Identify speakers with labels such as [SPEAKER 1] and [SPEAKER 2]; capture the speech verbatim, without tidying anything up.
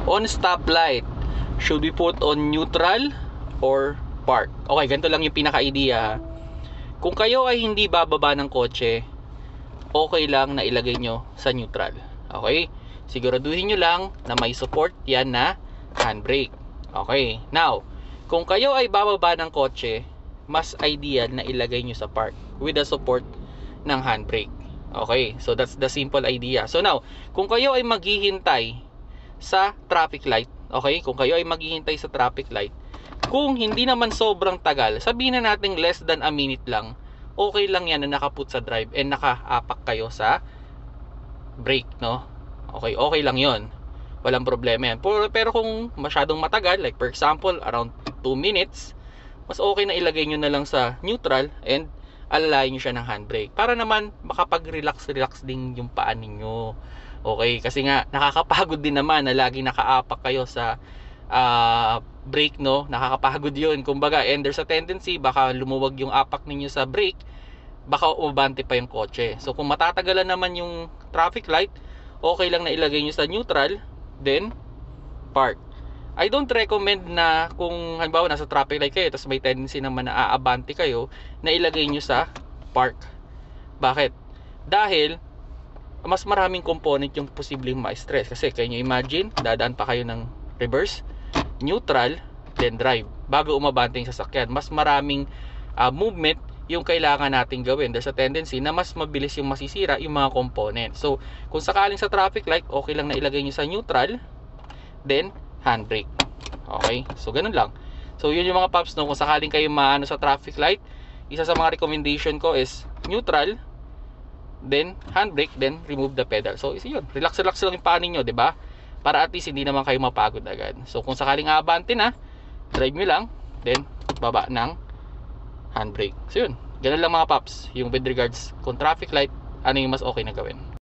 [SPEAKER 1] on stoplight, should we put on neutral or park? Okay, ganito lang yung pinaka-idea. Kung kayo ay hindi bababa ng kotse, okay lang na ilagay nyo sa neutral. Okay? Siguraduhin nyo lang na may support yan na handbrake. Okay. Now, kung kayo ay bababa ng kotse, mas ideal na ilagay nyo sa park with the support ng handbrake. Okay. So, that's the simple idea. So, now, kung kayo ay maghihintay sa traffic light, okay? Kung kayo ay maghihintay sa traffic light, kung hindi naman sobrang tagal, sabihin na natin less than a minute lang, okay lang yan na nakaput sa drive and nakaapak kayo sa brake, no? Okay, okay lang yon. Walang problema yan. Pero, pero kung masyadong matagal, like for example, around two minutes, mas okay na ilagay nyo na lang sa neutral and alalayan nyo siya ng handbrake. Para naman makapag-relax-relax din yung paa ninyo. Okay, kasi nga nakakapagod din naman na lagi nakaapak kayo sa uh, brake, no? Nakakapagod yun. Kumbaga, and there's a tendency, baka lumuwag yung apak ninyo sa brake, baka umabante pa yung kotse. So, kung matatagalan naman yung traffic light, okay lang na ilagay nyo sa neutral, then park. I don't recommend na kung halimbawa nasa traffic light kayo tapos may tendency naman na aabante kayo, na ilagay nyo sa park. Bakit? Dahil mas maraming component yung posibleng ma-stress. Kasi kayo nyo imagine, dadaan pa kayo ng reverse, neutral, then drive bago umabante yung sasakyan. Mas maraming uh, movement yung kailangan natin gawin. There's a tendency na mas mabilis yung masisira yung mga component. So, kung sakaling sa traffic light, okay lang na ilagay nyo sa neutral, then handbrake. Okay? So, ganun lang. So, yun yung mga paps, no? Kung sakaling kayo maano sa traffic light, isa sa mga recommendation ko is neutral, then handbrake, then remove the pedal. So, isa yun. Relax-relax lang yung paa ninyo, diba? Para at least hindi naman kayo mapagod agad. So, kung sakaling aabante na, drive nyo lang, then baba ng handbrake. So, yun. Ganun lang mga paps. Yung with regards kung traffic light, ano yung mas okay na gawin.